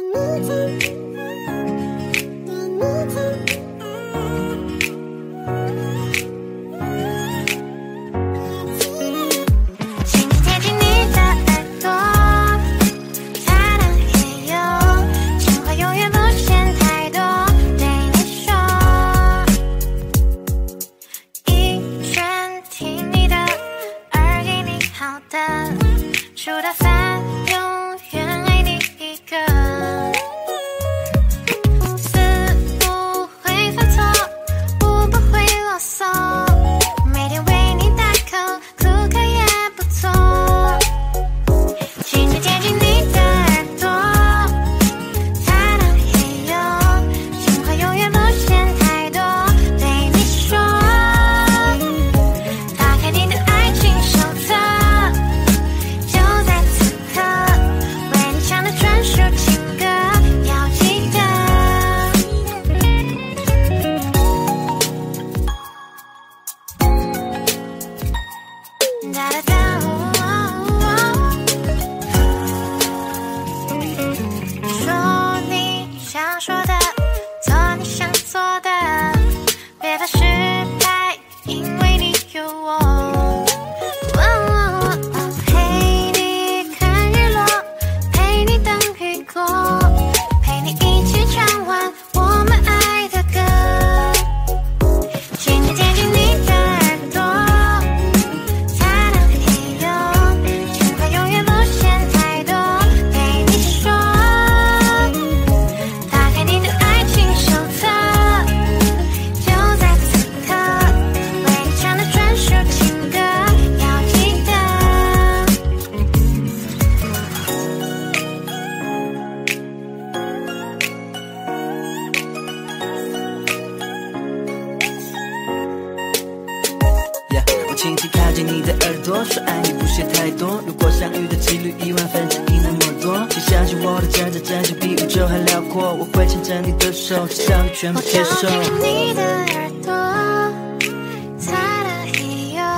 轻轻靠近你的耳朵，说爱你不屑太多。如果相遇的几率1/1000那么多，请相信我的真真真心比宇宙还辽阔。我会牵着你的手，直到你全部接受。 我靠近你的耳朵，擦了也有。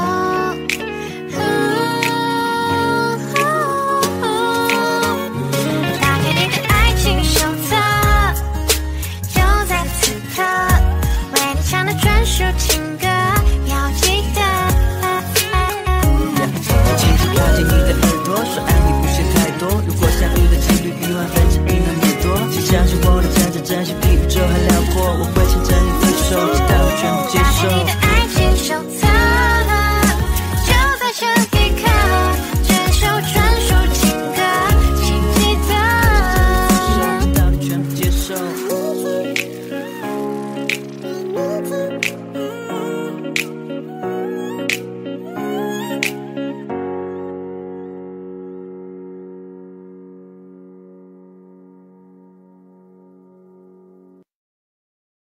打开你的爱情手册，就在此刻，为你唱的专属情歌，要记得。 轻轻靠近你的耳朵，说爱你不屑太多。如果相遇的几率1/1000那么多，请相信我的真真真心比宇宙还辽阔。我会牵着你的手，直到你全部接受。 打开你的爱情手册，就在这一刻，这首专属情歌，请记得。 直到你全部接受。